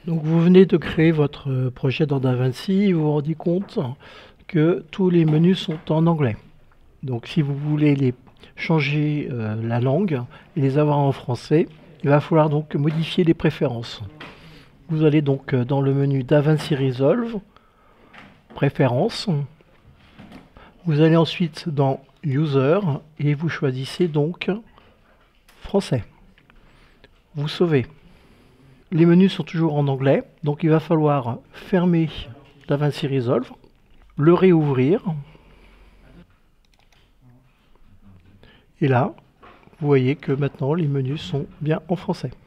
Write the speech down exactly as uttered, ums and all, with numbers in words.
Donc vous venez de créer votre projet dans DaVinci, vous vous rendez compte que tous les menus sont en anglais. Donc si vous voulez les changer euh, la langue et les avoir en français, il va falloir donc modifier les préférences. Vous allez donc dans le menu DaVinci Resolve, préférences. Vous allez ensuite dans User et vous choisissez donc français. Vous sauvez. Les menus sont toujours en anglais, donc il va falloir fermer DaVinci Resolve, le réouvrir. Et là, vous voyez que maintenant les menus sont bien en français.